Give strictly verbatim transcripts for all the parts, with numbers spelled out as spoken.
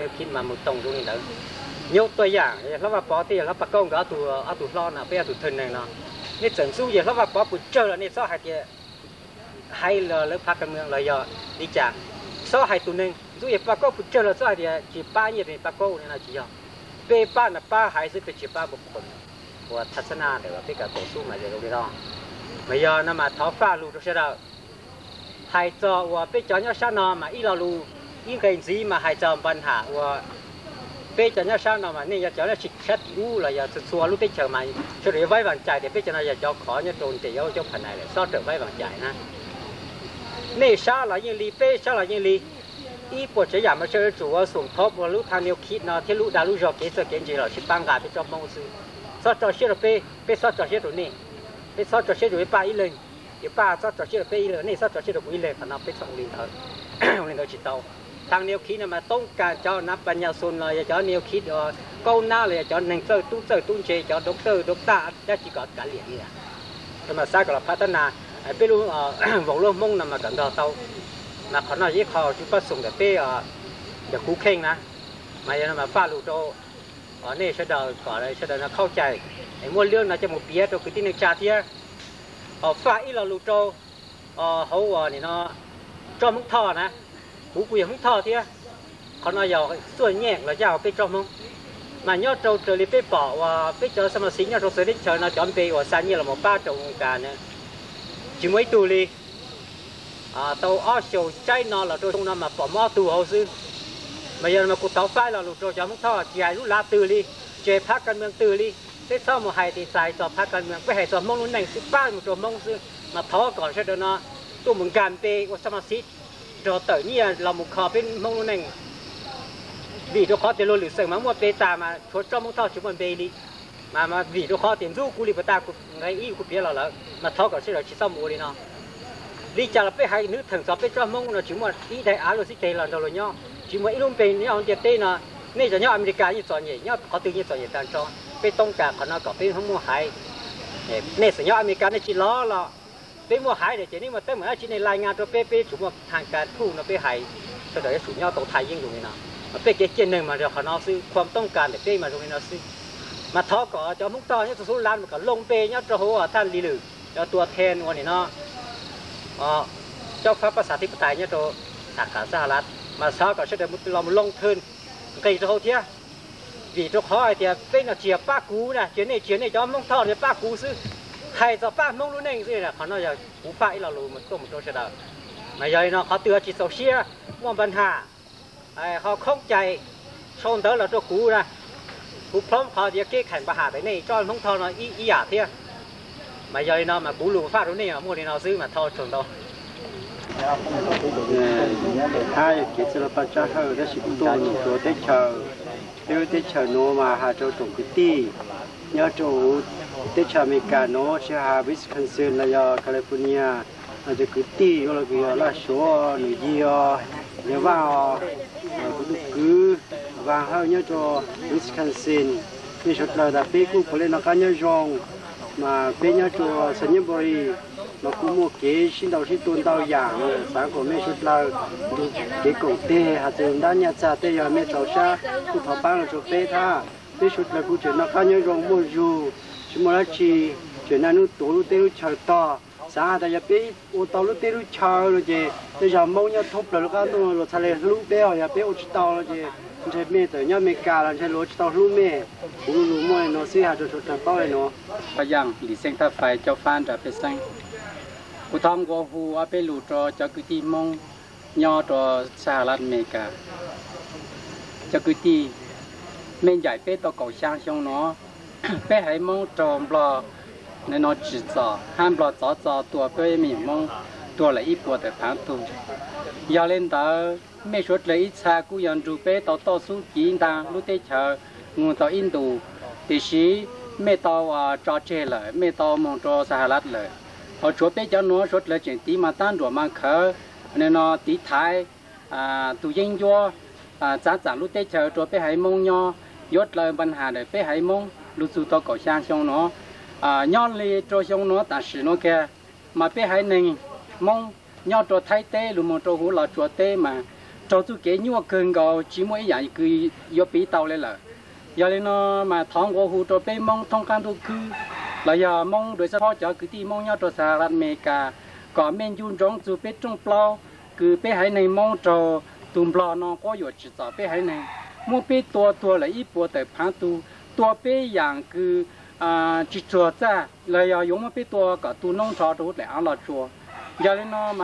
nếu khi mà một tổng luôn nữa nhiềuตัวอย่างแล้วว่าปอที่แล้วปะก้องก็ตัวเอาตัวรอนะไปเอาตัวทึนนึงเนาะนี่整สู้อย่างแล้วว่าปอปุ๋ยเจอแล้วนี่ซ้อให้ที่ให้เลยแล้วพักการเมืองเลยยอดีจังซ้อให้ตัวนึงสู้อย่างปะก้องปุ๋ยเจอแล้วซ้อให้ที่จีป้าเนี่ยเป็นปะก้องเนี่ยนะจียอเป้ป้าน่ะป้าหายซึ่งเป็นจีป้าบุคคลว่าทัศนาเดี๋ยวพี่กับต่อสู้มาจากตรงนี้เนาะไม่ยอนะมาท้อฟ้าลูกใช่แล้วหายจอว่าไปจอเนี่ยชาวนอมาอีเราลูยิ่งเกินสีมาหายจอปัญหาว่าbây giờ nhớ sao nào mà nên giờ cho nó xịt xét u là giờ xua lúc tới chờ mà cho để vay vàng chạy để bây giờ nó giờ cho khó nhớ trồn để cho phần này để so trở vay vàng chạy ha nên sao là như li bây sao là như li ý bộ chế giảm mà chơi chủ ở xuống thấp và lúc thằng nhiều kít nó thế lúc đã lúc giờ kế giờ kế gì là chỉ tăng gà để cho mong sự so cho xe rồi bây bây so cho xe rồi nè bây so cho xe rồi ba ý lên thì ba so cho xe rồi bây lên nè so cho xe rồi quý lên phần nào bây xong liền thôi liền thôi chỉ tàuทางแนวคิดน่ะมาต้องการเจ้านับปัญญาส่วนเลยเจ้าแนวคิดเออก้าวหน้าเลยเจ้าหนึ่งเซอร์ตุ้งเซอร์ตุ้งเชยเจ้าด็อกเตอร์ด็อกเตอร์เจ้าจีกอดการเรียนนี่แหละแต่มาสร้างกับพัฒนาไอ้ไปรู้เออวงล้มมุ่งน่ะมากันเราเตามาขอหน่อยยี่ขอจุดประสงค์แต่ไปเออเดี๋ยวคู่เข่งนะมาอย่างนั้นมาฟาลูโตอ๋อเนี่ยเสด็จก่อนเลยเสด็จน่ะเข้าใจไอ้ม้วนเรื่องน่ะจะหมดเบี้ยตัวคือที่หนึ่งชาเทียอ๋อฟ้าอีเราลูโตอ๋อเขาว่านี่เนาะจอมมุกท่อนะหูกุยมุกท่อเทียเขาหน่อยส่วนแยกแล้วจะเอาไปจอมงมาย่อโจเจอริไปบอกว่าไปเจอสมาชิกย่อโจเสด็จเชิญเราจอมไปว่าสัญญาเราหมดป้าจงการเนี่ยจิ๋มไว้ตูลีอ่าตัวอ้อโจใจนอนเราโจตรงนั้นมาปอมอ้อตูเขาซื้อมาอย่างมากูเตาไฟเราหลุดโจจอมมุกท่อใหญ่รุ่นลาตือลีเจพักการเมืองตือลีได้เศร้ามาให้ตีสายสอบพักการเมืองไปให้สอบมงนุ่นหนึ่งสิบป้ามาโจมงซื้อมาท้อก่อนใช่เดินเนาะตัวเหมือนกันไปว่าสมาชิกโจเตอร์เนี่ยเราหมุกคอเป็นมงนุ่นหนึ่งvì đó khó tiền lô lử sừng mà mua bê ta mà cho cho mông thao chúng mình bê đi mà mà vì đó khó tiền rú cú li bờ ta cũng ngay ý cũng biết là lỡ mà thao cả sẽ là chỉ sau mua đi nó đi chả là bê hai nữ thần sáu bê cho mông là chúng mà ý đại á rồi xích tê là rồi nhau chúng mà ít luôn bê nhau tiền tê nó nên cho nhau America như chọn nhỉ nhau có tự nhiên chọn nhỉ tan cho bê tông cả còn nó có bê không mua hải nên sẽ nhau America nên chỉ lo là bê mua hải để chỉ nên mà tới mà chỉ nên lai ngàn cho bê bê chúng mà hàng cả thu nó bê hải sau đó chủ nhau tàu Thái dương rồi nàoไปเก็บเจนหนึ่งมาเดี๋ยวเขาเอาซื้อความต้องการเด็กเป้มาตรงนี้เอาซื้อมาท้อก่อจะมุ่งต่อเนี่ยสู้ร้านมันก็ลงเปย์เนี่ยจะโหท่านลีลือจะตัวแทนวันนี้เนาะอ๋อเจ้าฟ้าภาษาธิปไตยเนี่ยตัวสาขาสหรัฐมาซ้อก็เสด็จมุตลอมลงทุนกี่จะโหเทียvìตัวเขาไอเดียเป็นเจียป้ากูนะเจียนี่เจียนี่จะมุ่งท่อเนี่ยป้ากูซื้อใครจะป้ามุ่งรู้เองซื้อเนี่ยเขาเนาะจะหูป้าอีเรารู้มันต้มมันโตเสด็จมาใหญ่เนาะเขาเตือนจิตโซเชียลว่าปัญหาเขาคล่องใจชนเต๋อเราตัวกูนะกูพร้อมเขาเดี๋ยวเกี่ยแข่งปัญหาไปนี่จอยมงทอnó ý ý à thế mà giờ nó mà cú lùa phát đúng này mua thì nàoซื้อmà thao chồng đâu hai cái sự phát triển hơn đó là tôi tôi tới chờ tôi tới chờ nó mà hà châu trồng cái tì nhớ châu tới chờ mình cả nó sẽ hà Wisconsin là do California là cho cái tì rồi cái là số người gì nhớ vào cũng cứ và hơi nhớ cho Wisconsin như chỗ là đã biết cũng có lên nó cá nhớ rong mà biết nhớ cho sinh nhật bồi mà cũng một cái xin đầu xin tuần đầu dạng sáng của mấy chỗ là cái công ty hạt giống đa nhà trà tây giờ mấy cháu xa cũng thọ bán là chỗ tây tha biết chỗ là cũng chuyện nó cá nhớ rong mua dù chúng mà chỉ chuyện này nó tổ lúc tây lúc chờ to sáng tại giờ biết ô tô lúc tây lúc chờ rồi chứ bây giờ mong nhớ thúc rồi lúc ăn tôi rồi thay lúc béo giờ biết ô tô rồi chứใช่เมย์แต่เนี่ยเมกาเราใช้รถต่อรุ่มเมย์รู้รู้มวยเนาะซื้อหาจุดๆเป้าเลยเนาะพยังหลีเซ็งท่าไฟเจ้าฟ้านจะไปเซ็งกูทำกูหูเอาไปหลุดจอจะกุฏิมงย่อจอสหรัฐอเมริกาจะกุฏิเมย์ใหญ่ไปต่อเก่าช่างช่องเนาะไปให้มงจอมปลอในนอจีจ่อห้ามปลอจ่อจ่อตัวไปมีมงตัวละอีปวดแต่พังตุ่มยาเล่นต่อไม่ชดเลยอิชากูยันจูเป้ต่อต่อสู้จีนต่างรู้ได้เชองูต่ออินโดติชีไม่ต่อว่าจอเจเลยไม่ต่อมองจอสหรัฐเลยพอชดเป้จะนัวชดเลยเจนตีมาตั้งตัวมาเขอเนี่ยนอตีไทยอ่าตัวยิงยัวอ่าจ้าจ่ารู้ได้เชอตัวเป้ให้มงยอยศเลยปัญหาเลยเป้ให้มงรู้สู่ต่อก่อช่างช่องเนาะอ่าย้อนเลยจอช่องเนาะแต่สิเนาะแกมาเป้ให้หนึ่งมงย่อตัวไทยเต้หรือมองตัวหูหล่อตัวเต้มา cho chú kế nhua cơn gạo chỉ mỗi dạng cứ yo bị tàu lên là giờ lên nó mà thong qua hồ cho bé mong thong can tu cứ là giờ mong đối sao cho cứ đi mong nhau cho xa lạt mê cả có men yun trong chú bé trong plau cứ bé hải này mong cho tụm plau nó có yo chỉ cho bé hải này mua bé tua tua là ít bùa tại phán tu tua bé dạng cứ à chỉ cho ra là giờ dùng mua bé tua cả tu nông trò đồ để ăn là chùa giờ lên nó mà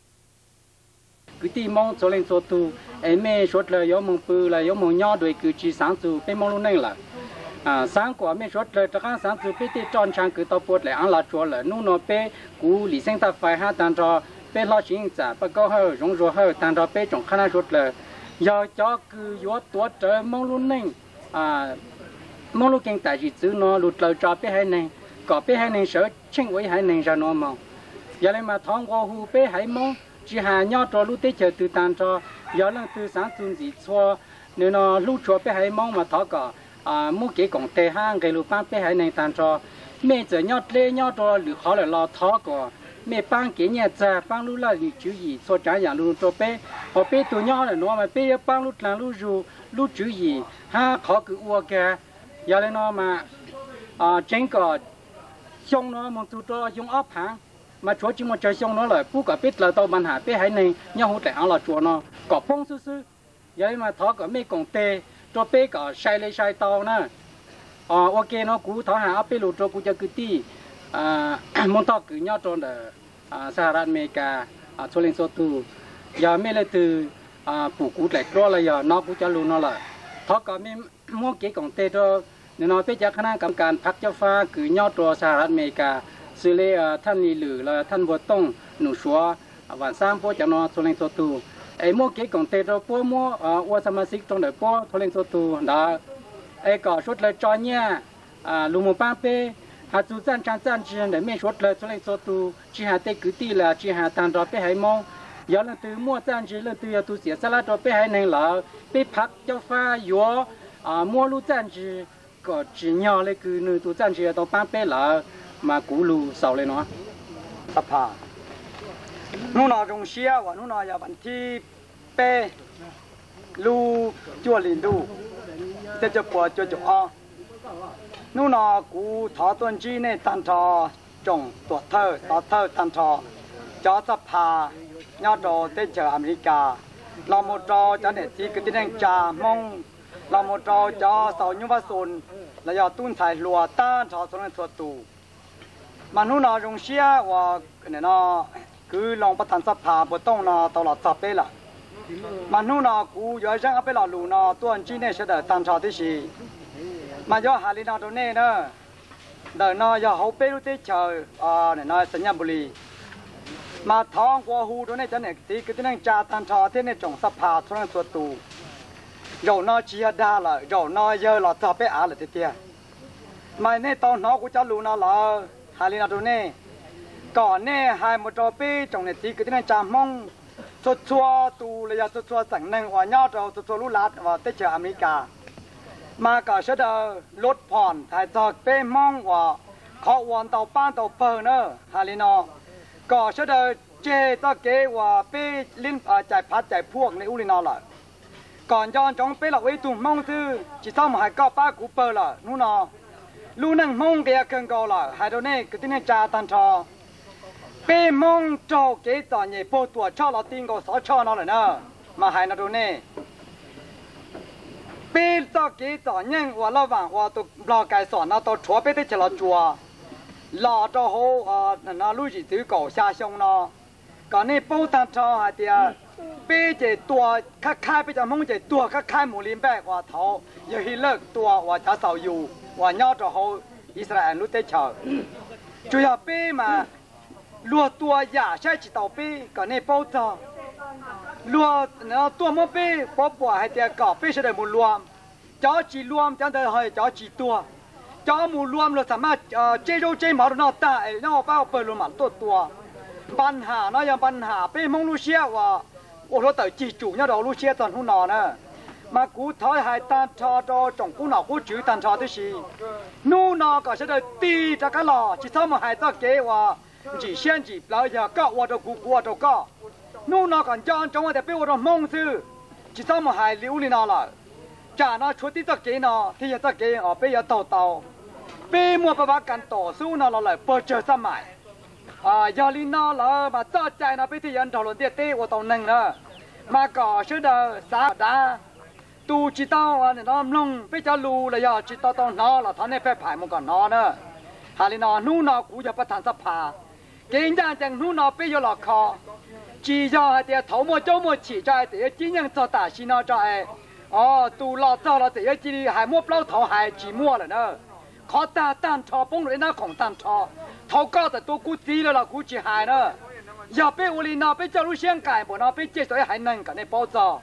cứ đi mong cho lên cho tu em mẹ suốt là có mong bự là có mong nhỏ đuổi cứ chỉ sáng tu bên mong luôn này là à sáng quả mẹ suốt là cho các sáng tu bên đi tròn trang cứ tao bớt lại ăn là chua là nung nó bên cú lý sinh ta phải ha tan cho bên lo chuyện trả bắt câu hơi rong rùa hơi tan cho bên trong khả năng suốt là giờ cho cứ có tuổi trời mong luôn này à mong luôn kinh tại chỉ chữ nó lụt lời cho bên hai này có bên hai này sợ tranh với hai này ra nó mà giờ này mà thong qua hu bên hai mong chỉ hà nhau cho lúc tết chờ từ tàn cho giờ là từ sáng tuần gì cho nếu nó lúc cho bé hay mong mà thọ cả à mua cái cổng tê hang cái lúc bán bé hay này tàn cho mẹ giờ nhau lê nhau cho lửa khó là lo thọ cả mẹ bán cái nhà già bán lúc là gì chữ gì cho trả dạng luôn cho bé họ bé tụi nhau là nó mà bé bán lúc là lúc dù lúc chữ gì ha khó cứ uo cả giờ này nó mà à chính cả xong nó một tụi cho dùng ốp hàng mà chúa chỉ một trời xong nó là phú cả biết là tàu bàn hạ biết hay này nhau hỗ trợ ăn là chúa nó có phong sư sư vậy mà thọ cả mấy con tê cho bé cả sai lấy sai tàu nè à ok nó cú thọ hạ bé lụt cho cú cho cứ ti à mong thọ cứ nhau cho là à sa ran mê ca à cho lên số tu giờ mấy lại từ à phụ cú lại đó là giờ nó cú cho luôn nó là thọ cả mấy mua cái con tê cho nên nó bé chắc khả năng cầm càn phát cho pha cứ nhau cho sa ran mê ca xử lýท่านนี่หรือละท่านบัวต้องหนูชัววันสร้างพวกจะนอทุเรศตูไอ้โมเกะของเตโรพวกโมอ่าวัวสมาชิกตรงไหนพวกทุเรศตูนะไอ้ก่อชุดเลยจอเนี่ยอ่าลุงมุป้าเป้หาจูจันจันจันจีนเดี๋ยวไม่ชุดเลยทุเรศตูจีหาเตกุตีละจีหาตันรอไปให้มองย้อนตื่นมั่วจันจีเรื่องตื่นตูเสียสละรอไปให้หนึ่งละไปพักเจ้าฟ้ายัวอ่ามั่วลูจันจีก็จีเนาะเลยคือหนึ่งตูจันจีตัวป้าเป้ละmà cú lù sầu lên nó tập hà nu nào trồng xía và nu nào giờ bạn thi pe lu chua liền đu sẽ cho quả cho chụp o nu nào cú thọ tuần chi này tan trò trồng tuột thơ tuột thơ tan trò cho tập hà nhau trò tới chờ America là một trò cho nên chỉ cái tiếng trà mong là một trò cho sầu như va sồn là giờ tuôn thải lùa tan trò xuống lên tuột tù mà nu nào dùng xía và cái nó cứ lòng bắt thành sắp phá bờ tông nó tàu lọt sập đấy là mà nu nào cú giờ rằng áp là lù nó tuần chi này sẽ đợi tan trò thế gì mà do hà linh nào đâu nè nữa đợi nó giờ hậu bê lúc tết chờ à này nó sinh nhật bùi mà thong qua hu đó này cho này tí cái tiếng trà tan trò thế này trồng sắp phá cho nên tuột tù rồi nó chia đa là rồi nó giờ lọt sập bé á là thế kia mà này tao nó cũng cho lù nó là hà linh nào đâu nè còn nè hai một trò bê trong này tí cái tiếng trà mong cho chua tù là cho chua sẵn năng và nhau cho chua lú lát và tết chờ America mà cả sẽ đờ lót phòn thái cho bê mong và khó hoàn tàu ban tàu bờ nữa hà linh nào cả sẽ đờ chê ta kế và bê linh chạy phát chạy phuộc này u linh nào là còn cho trong bê là uy tùng mong thư chỉ sau mà hai cao ba cú bờ là nu nào lu năng mong kia cần cầu là hai đứa này cái tiếng trà tan trò bê mong cho cái tòa nhẹ bộ tuổi cho nó tin có sáu cho nó rồi nè mà hai nó đứa này bê cho cái tòa nhanh và lo vàng và tụ lo cái sọn nó tụ chúa bê tới chỉ là chùa lo cho hồ à nó lui chỉ tứ cổ xa sông nó còn này bộ tan trò hai tia bê chỉ tua khắc khai bây giờ mong chỉ tua khắc khai một liên bè và thầu giờ hi lực tua và trả sầu dù và nhau cho hồ Israel lúc tết chờ chủ yếu bê mà lúa tua giả sẽ chỉ tàu bê còn này bao giờ lúa nó tua mua bê bỏ bỏ hay tiền cỏ bê sẽ để một luồng chó chỉ luồng chẳng đời hơi chó chỉ tua chó một luồng rồi thằng mà chơi đâu chơi máu nó ta nó bao bơi luôn mà tua tua ban hà nóยังban hà bê mong lu xia và ô nó tự chỉ chủ nhau đầu lu xia toàn không nọ nè mà cú thói hai tan cho cho chồng cú nào cú chữ tan cho thế gì nu nó có sẽ được ti cho cái lò chỉ sau mà hai ta kế và chỉ xem chỉ bây giờ có qua đâu cú qua đâu có nu nó còn cho trong cái bên qua đâu mong sư chỉ sau mà hai liu đi nào là chả nó chúa tí tao kế nó thì giờ tao kế ở bây giờ tàu tàu bây mua bà bác cần tổ su nó là lại bơ chờ sao mãi à giờ đi nó là mà cho chạy nó bây thì giờ đầu lần tiệt tê của tàu nâng nữa mà có sự đời xã đá tu chỉ tao nó nông bây giờ lù là giờ chỉ tao tao nó là thằng này phải phải một con nó nữa hà li nó nu nó cũng giờ bắt thành sắp phà kinh doanh chẳng nu nó bây giờ là khó chỉ cho thì thấu một chỗ một chỉ cho thì chính nhân cho ta xin nó cho ai ờ tu lo cho là thì chỉ hai mua bao thấu hai chỉ mua rồi nữa khó ta tan cho bông rồi nó không tan cho thấu cao thì tôi估chỉ là估chỉ hai nữa giờ bây giờ li nó bây giờ lúc sáng cài bộ nó bây giờ sẽ hai nâng cái này bao giờ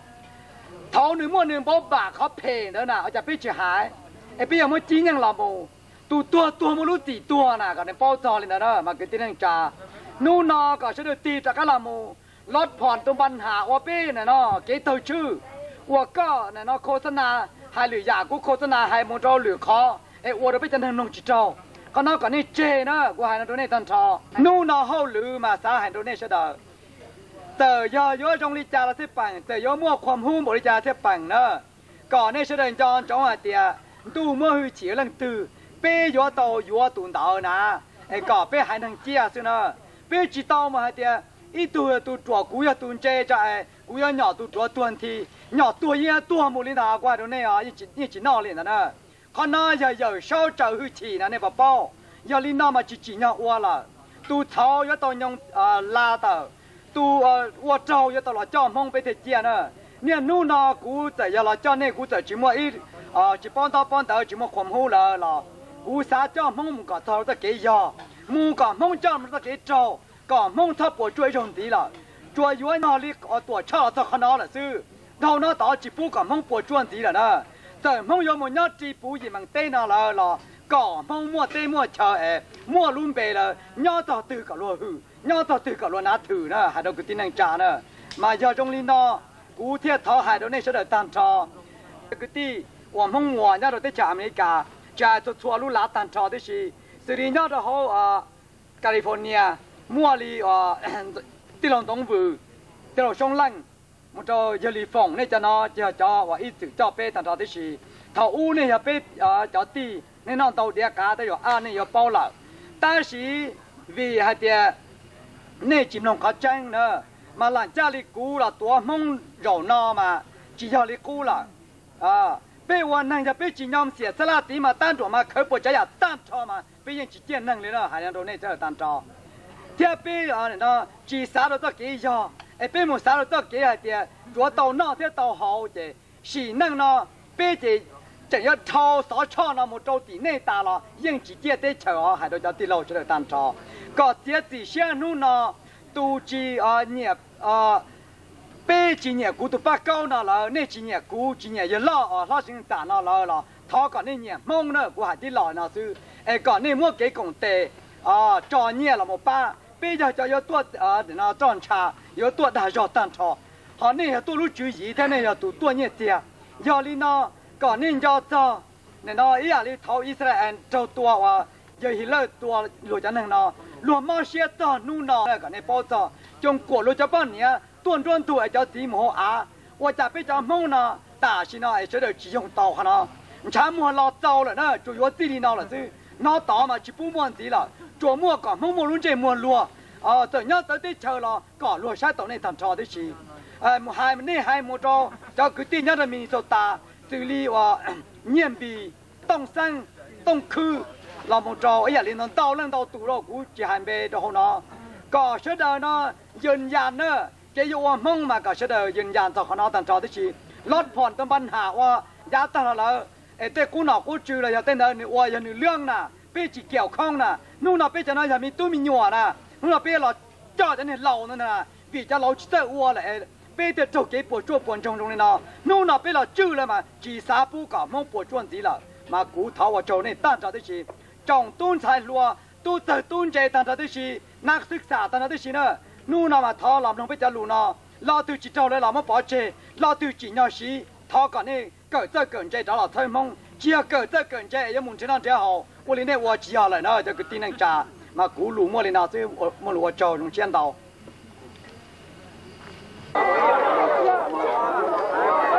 thấu nửa mua nửa bao bạc khó phê nữa nè giờ bây giờ haiไอ้พี่ยังไม่จริงยังลำโบตัวตัวตัวไม่รู้ตีตัวน่ะกันในป้อจอเลยนะเนอะมาเกิดที่นั่งจ่านู่นนอก็จะดูตีจากกันลำโบลดผ่อนตัวปัญหาว่าพี่เนี่ยเนาะเกี่ยวชื่อว่าก็เนี่ยเนาะโฆษณาให้หรืออยากกูโฆษณาให้มงเจ้าหรือขอไอ้วัวเราไปจันทร์นงจิตเจ้าก็นอกจากนี้เจนะกูให้ตัวนี้ตันทอนู่นนอเฮาหรือมาสาให้ตัวนี้เสด็จแต่ยอย้อยจงริจาเราเสียปังแต่ย้อมั่วความหุ้มบริจาเสียปังเนอะก่อนนี้เสด็จจอนจงหัดเดียดูเมื่อหือเฉียลังตือเป้ยัวโตยัวตุนดาวนะไอ้ก่อเป้หายทางเจียซึ่งนะเป้จีโตมาเดียอีตัวตัวจั่วกูยาตุนเจใจกูยาหน่อตัวจั่วตัวทีหน่อตัวเยี่ยตัวมูลินากว่าตรงนี้อ่ะยี่จียี่จีนอเลยนะนะข้าน้าอย่าอย่าเช่าเจ้าหือฉีนะเนี่ยป้าป้าอย่าลินน้ามาจีจีเนี่ยอ้วนละตัวเท้ายัตัวยงอ่าลาเตอตัวอ้วนเจ้ายัตลอดจ้อมองไปเทียนะเนี่ยนู่นนากูแต่อย่าละจ้าเนี่ยกูแต่จีมัวอีอ่าจีป้อนตาป้อนเตอจีมัวความหูละละกูสาจ้ามองมึงก็เท่าตะเกียมึงก็มองจ้ามันตะเกียเจ้าก็มองทับปวดช่วยชงดีละช่วยย้อยนอลิกเอาตัวชาตะขนาดละซื้อเราหน้าต่อจีปูก็มองปวดช่วยดีละนะแต่มองยมยัดจีปูยิ่งมันเต้นละละก็มองมัวเต้มัวเชอเอมัวลุ่มเปละย่อต่อตื้อกับรัวหือย่อต่อตื้อกับรัวนาถือนะหาดอกกุฏินังจานะมาย่อจงลินนอกูเทียบเท้าหายโดนในเสด็จตันทอกุฏิว่ามองหัวย่อเราได้จากอเมริกาจะตัวทัวลุลาตันทอได้ชีสิริย่อเราเขาอ่าแคลิฟอร์เนียมัวลีอ่าที่เราต้องฝืนที่เราช่องลั่งมันจะเยลีฟงเนี่ยจะนอจะจ่อว่าอีสึกจ่อเป้ตันทอได้ชีถ้าอู้เนี่ยจะเป้อ่าจ่อตีเนี่ยน้องตัวเดียกาแต่อยู่อ่านเนี่ยอยู่เป้าหลักแต่ชีวีให้เดียเนี่ยจิมลงเขาจังเนอะมาหลังจากลิกูละตัวมงเหล่านอมาจียอลิกูละอ่าเป้วันนั่งจะเป้จีนอมเสียสละตีมาตั้งตัวมาเคยปวดใจอยากตั้งทอมาเป้ยังจีเจียนนั่งเลยเนาะหายังโดนเนี่ยเจอตั้งทอเทียบเป้อ่าเนาะจีสาวเราต้องเกี่ยไอ้เป้หมูสาวเราต้องเกี่ยเดียตัวเต่าเนาะเทียเต่าหาวเจสีนั่งเนาะเป้เจจะ要抄少抄那么着地内打了，应几届得抄啊，还都叫地老出来当抄，个这底下路呢。都知啊年啊，北今年股都不高那了，那今年股今年一老啊，老先打那老了，他讲那年忙呢，我还得老那是，哎讲那莫给工地啊，赚年了么办？北家就要多啊，那赚差，要多大要当超，好那些多路注意，他那要多多年的，要你那讲那要走，那那一下里头伊斯兰走多啊，要一老多路家能那。หลวงมาเชียต่อนู่นนอกันในปอจจงกวดรู้จะป้อนเนี้ยต้นต้นตัวไอ้เจ้าตีโมอาว่าจะไปจะมุ่งนะตาชินาไอ้เสด็จจียงเต่าขนาดฉันมัวรอเจ้าเลยนะจุยวัดตีนีนอเลยสินอต่อมาชิปูม้วนตีละจัวมัวก่อนมุ่งมัวรุ่นเจมัวลัวอ่าแต่เนี้ยแต่ที่เชอละก่อนลัวใช้ต่อในทำชอได้ชีเอ่อหายมันนี่หายมัวจอเจ้าคือตีเนี้ยจะมีโซตาสื่อลีว่าเงียบบีต้องสั่งต้องคือเรามองจอไอ้อย่างนี้นนเต้าเรื่องเต้าตู่เรากูจะหันไปดูเขาเนาะก็เสด็จเนาะยืนยันเนาะจะอยู่ว่ามุ่งมาก็เสด็จยืนยันต่อเขาเนาะตันจอที่ชีลดผ่อนต้นปัญหาว่ายาตลอดเลยไอ้เต้กูหนอกกูจือเลยอย่าเต้นเดินนี่ว่าอย่าหนึ่งเรื่องน่ะเป้จีเกี่ยวข้องน่ะนู่นน่ะเป้จะน่าจะมีตู้มีหยวน่ะนู่นน่ะเป้เราจ่อจะเนี่ยเรานั่นน่ะปีจะเราจะวัวเลยเป้จะจบเก็บปวดจ้วปวดจงตรงนี้เนาะนู่นน่ะเป้เราจื้อเลยมาจีสาปูกับมุ่งปวดจ้วนดีละมากูเท้าว่าโจนี่ตั้งจอที่ชีจงตุ้นชายรัวตู้เตอตุ้นเจตันทัศชีนักศึกษาตันทัศชีเนอะนู่นน่ะมาท้อลำลงไปจะลูนอรอตัวจิตเจ้าเลยเราไม่ปล่อยเจรอตัวจิตเนาะชีท้อก่อนนี่เกิดเจอเกินเจจะเราเท่มงเจียเกิดเจอเกินเจยังมุ่งเช่นนั้นเจ้าเอาวันนี้เนี่ยว่าเจียเลยเนอะจะกินนังจ่ามากูหลูมัวเลยนะซื้อมัวหลูว่าเจ้าลงเชียนเตา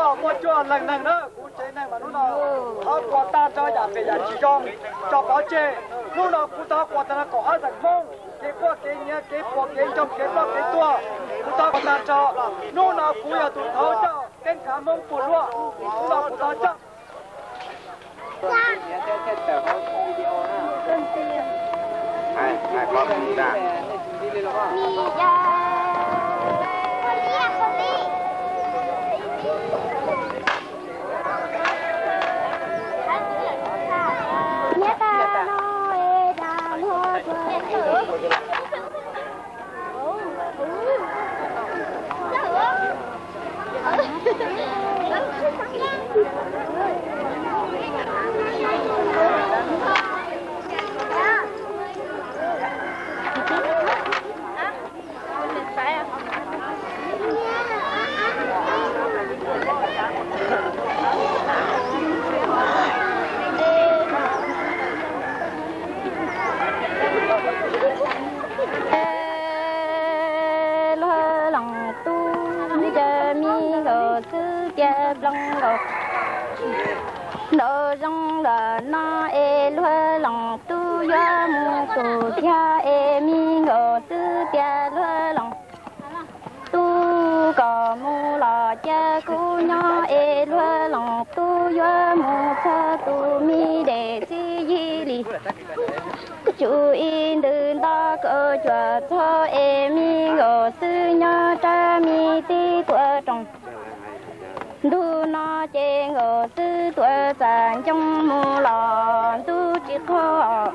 nào mua cho lần lần đó cũng chế này mà lúc nào họ qua ta cho nhà về nhà chỉ trong cho báo chế lúc nào cũng ta qua ta có ở thành mông cái qua cái nhớ cái qua cái trong cái bao cái tua cũng ta qua ta cho lúc nào cũng là tụi thấu cho cái cả mông phụ luôn lúc nào cũng ta cho hai hai con cũng đã nợ rong là na e lue lòng tu ya mu tu tia e mi ngờ tư tia lue lòng tu có mu là cha cu nhỏ e lue lòng tu ya mu cha tu mi để si yi li chú in đơn ta cơ chùa cho e mi ngờ tư nhỏ cha mi ti tuổi trồng du nó chê ngờ tư tuổi già trong mù lò du chỉ khó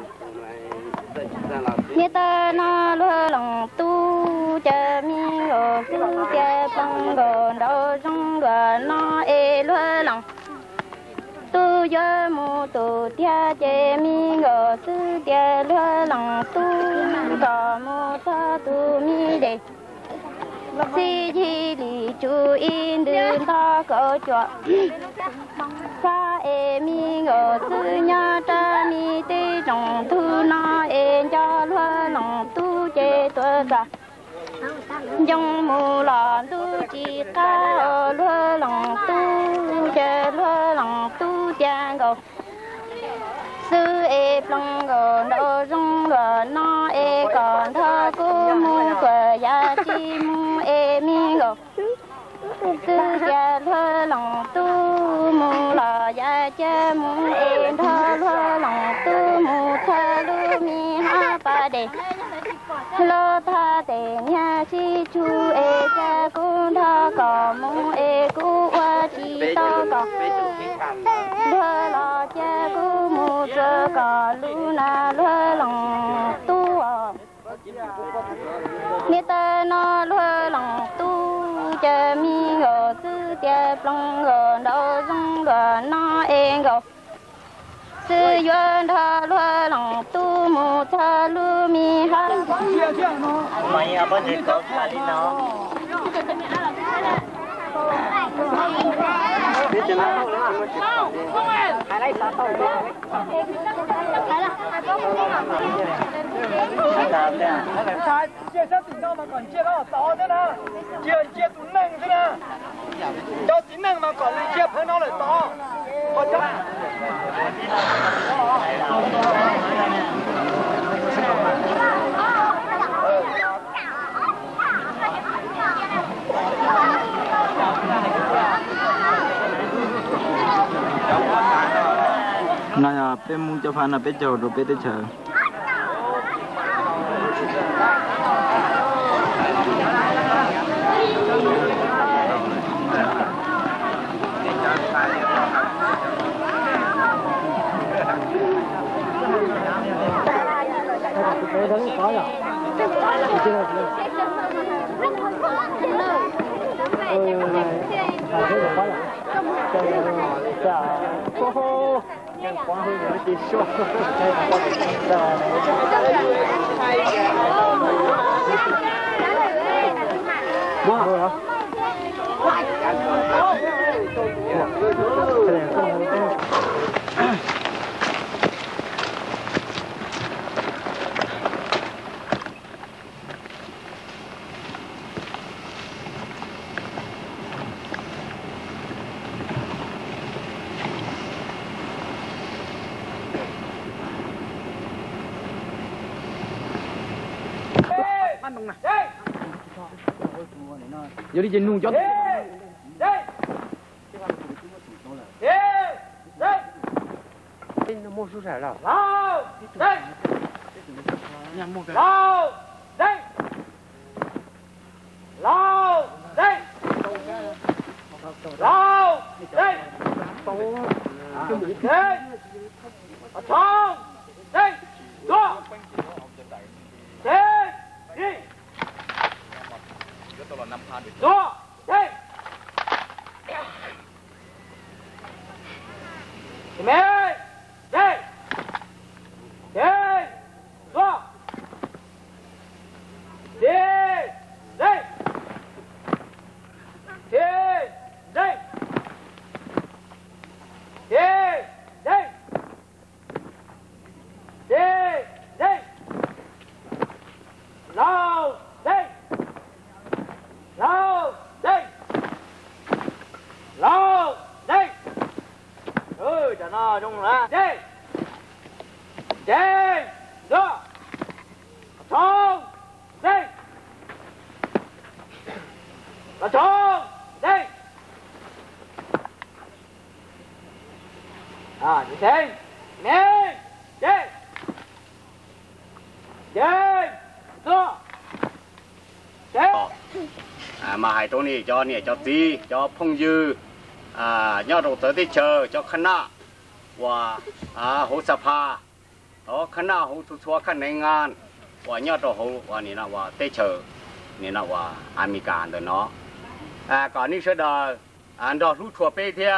như ta nó lơ lòng tu chờ mi ngờ tư chê bằng ngờ đâu trong đùa nó ê lơ lòng tu giờ mù tu tia chê mi ngờ tư chê lơ lòng tu có mù ta tu mi đề si chi li chú in đơn ta có chọn sa e mi ngờ tư nha cha mi tê trồng thu na e cho loa lòng tu chê tua sa trong mù lò tu chỉ ca ở loa lòng tu chê loa lòng tu cha cầu sư e plong gò đô rong gò no e còn thơ cô mu quờ ya chi mu e mi gò sư cha thơ lòng tu mu lò ya cha mu e thơ thơ lòng tu mu thơ lu mi ha pa de lo tha te nha chi chu e cha cô thơ cò mu e cô qua chi to cò thơ lo cha cô mu chơ cò lu na lơ lòng tu à nghe ta nó lơ lòng tu cha mi ngờ sư cha plong ngờ đâu rong ngờ nó e ngờ sư duyên thơ lơ lòng tu mu thơ lu mi ha mày ở bên đây có thà đi nó biết chưa nào hai lấy sao thôi sai chia sẻ tình cảm mà còn chia nó to thế nào chia chia tụi nâng thế nào cho tính năng mà còn lại chia phải nó lại to còn cho này à, bé muốn cho phan là bé chờ rồi bé tới chờ. quá hơn nữa đi xuống nông nè giờ đi trên nung cho nó mua số rẻ rồi lao đây lao đây lao đây lao đây đây ở trong đây đó đây đi đó đây mẹ đây đây đó đi đây đi đây đi đây đi đây lao đây lao đây lao đây ơi chả nào trong là đây đây đó trong đây là trong đây à như thế nè đây đây đó đây à mà hai chỗ này cho này cho tí cho phong dư à nhau đầu tới đi chờ cho khăn nạ và à hồ sapa đó khăn nạ hồ thu thua khăn này ngàn và nhau đầu hồ và này là và tê chờ này là và America đó nó à còn ní sẽ đờ anh đó thu thua bê thia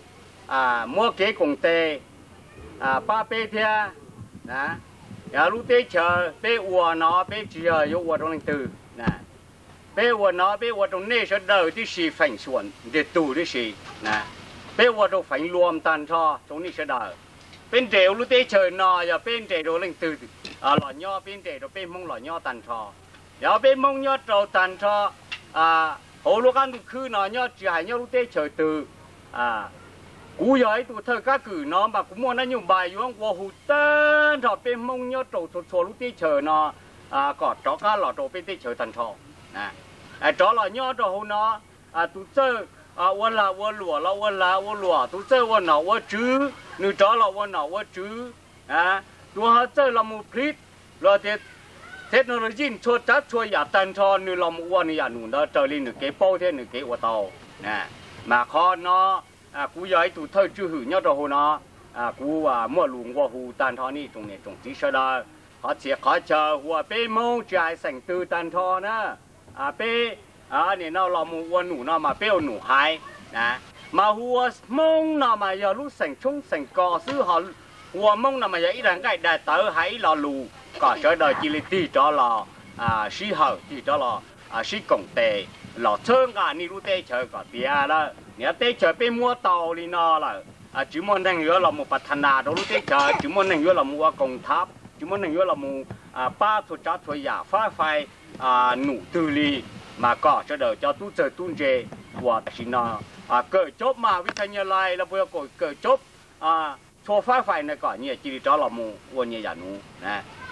à mua kế cùng tê à ba bê thia nè ya lúc tê chờ bê uo nó bê chờ yêu uo trong linh tử nè bây giờ nó bây giờ trong này sẽ đợiที่สี่ฝังส่วนเด็ดตู่ที่สี่นะbây giờเราฝังรวมตันทอตรงนี้sẽ đợiเป็นเดี๋ยวรู้ที่เชิญนออย่าเป็นเดี๋ยวเราเล่นตื่นอ่าหล่อย่อเป็นเดี๋ยวเราเป็นมงหล่อย่อตันทออย่าเป็นมงย่อเราตันทออ่าโหลูกกันดูคือนอย่อจ่ายย่อรู้ที่เชิญตื่นอ่ากูอยากตัวเธอก็คือน้องแบบกูมัวนั่นอยู่บ่ายอยู่ว่าหูเต้นทอเป็นมงย่อเราทัวรู้ที่เชิญนออ่ากอดจ้อก็หล่อเราเป็นที่เชิญตันทอนะไอ้จ้อหล่อย่อเราหูนออ่าตัวเจออ่าวันละวันหลัวละวันละวันหลัวตัวเจอวันหนอวันจื้อนึกจ้อละวันหนอวันจื้ออ่าตัวเขาเจอละมูพลิดเราเด็ดเทคโนโลยีช่วยจัดช่วยอยากตันทอนึกละมูวันนี่อยากหนุนเด้อเจอลินนึกเก็บโป้เท่นึกเก็บวัวเตานะมาคอนเนาะอ่ากูอยากตัวเธอจื้อหื้อย่อเราหูเนาะอ่ากูว่ามั่วหลวงวัวหูตันทอนี่ตรงนี้ตรงที่เสด็จเขาเสียเขาเจอหัวเป้มงใจแสงตื่นตันทอนะอ่าเป้อ่าเนี่ยเราเรามูวัวหนูเนาะมาเป้หนูหายนะมาหัวมงเนาะมาอย่ารู้แสงชงแสงกอซื้อหอหัวมงเนาะมาอย่าอีหลังไก่ได้เต๋อหายรอลูก็เจอเดินจิลิตี้จ้อรออ่าสีเหอที่จ้อรออ่าสีกงเตะหล่อเชิงอ่ะนี่รู้เตะเชิงก็เปียแล้วเนี่ยเตะเชิงเป็นมัวเตาลีนอละอ่าจุมันนั่งอยู่เรามูพัฒนาเรารู้เตะเชิงจุมันนั่งอยู่เรามูว่ากองทัพจุมันนั่งอยู่เรามูอ่าป้าทุจัดทุยาฟ้าไฟอ่าหนูตือลีมาก็จะเดินจะตู้เจอตู้เจว่าสินะอ่าเกิดจบมาวิทยาลัยแล้วพอเกิดจบอ่าโชว์ฟ้าไฟเนี่ยก่อนเนี่ยจีริจ้อเรามูวันเนี่ยอย่างนู้นะ